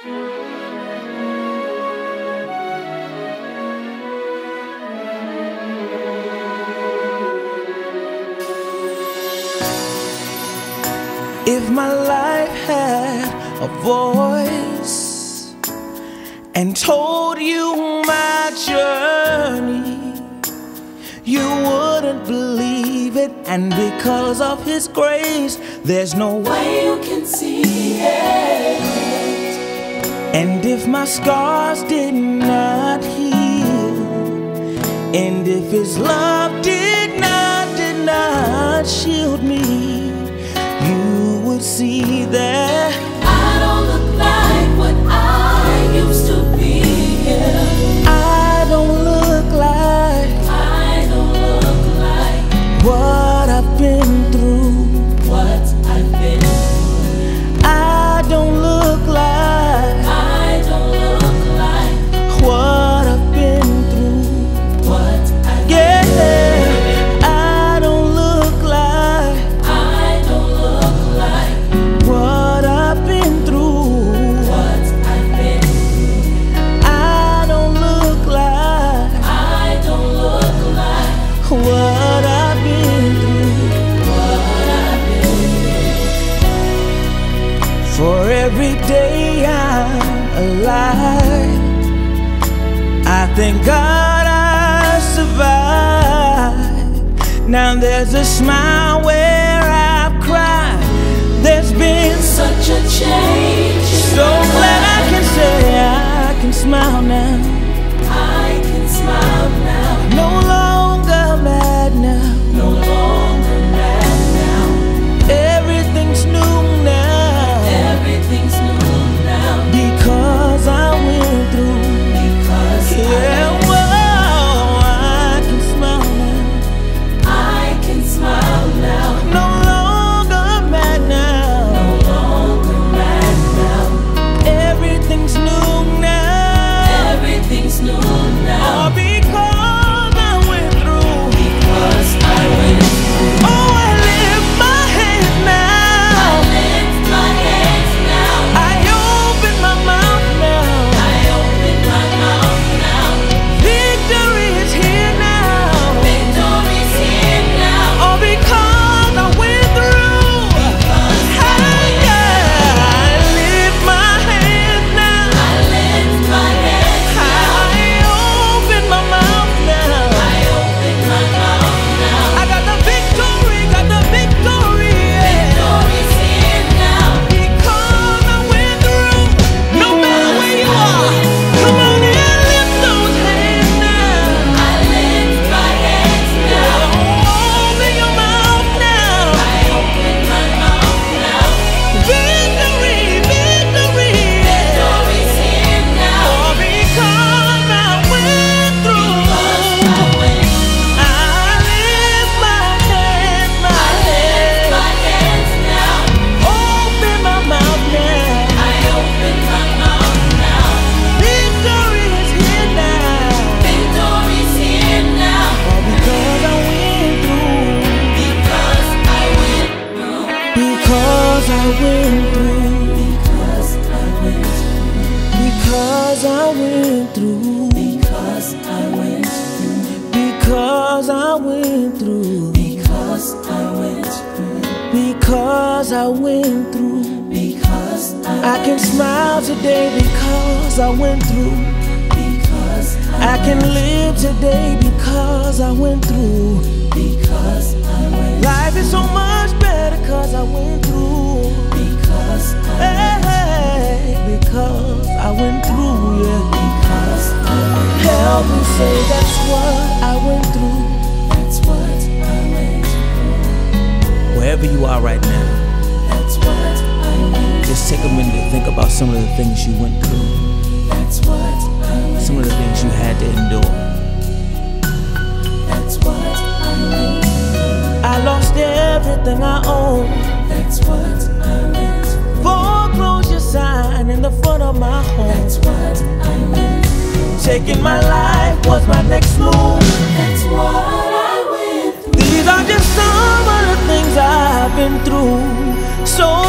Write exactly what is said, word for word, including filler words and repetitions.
If my life had a voice and told you my journey, you wouldn't believe it. And because of His grace, there's no way you can see it. And if my scars did not heal, and if His love did not, did not shield me, you would see that I don't look like what I used to be. I don't look like I don't look like what I've been through. what I've been through. I don't look like I don't look like what I've been through. what I've Yeah, been through. I don't look like I don't look like what I've been through. what I've been through. I don't look like I don't look like what I've been through. what I've been through. For every day I'm alive, I thank God I survived. Now there's a smile where I've cried. There's been Such a change. so glad I can say I can smile now. I can smile now. No longer mad now. No longer mad now. Everything's new now. Everything's new now. Because I went through. Because Yeah, whoa, I can smile now. I can smile now. No longer mad now. No longer mad now. Everything's new now. Everything's new now. All because I went through. Because I went through. Oh, I lift my hands I now. lift my hands now. I open my mouth now. I open my mouth now. Victory is here now. Victory's here now. All because I went through. Because I Hey, went yeah, I lift my hands now. I lift my hands now. I open my mouth now. I open my mouth now. I got the victory, got the victory. Yeah. Victory's here now. Because I went through. No matter where you are, come on and lift those hands now. I lift my hands now. Open your mouth now. I open my mouth now. Victory, victory. Victory's here now. All because I went through. Because I went through. I lift my hands, my I lift my hands now. open my mouth now. I open my mouth now. Victory is here now. Victory's here now. All because I went through. Because I went through. Because I went through. Because I went through. Because I went through. Because I went through. Because I went through. Because I went through. Because I went through. Because I I can smile today because I went through. Because I can live today because I went through. Because I went Life is so much better because I went through. Because I Hey, hey, because I went through, yeah. Because I went Help me say that's what I went through. That's what I went through. Wherever you are right now, That's what I went just take a minute to think about some of the things you went through. That's what I went Some of the things you had to endure. That's what I went I lost everything I own. That's what I went Foreclosure sign in the front of my home. That's what I went Taking my life was my next move. That's what I went through. These are just some of the things I've been through. So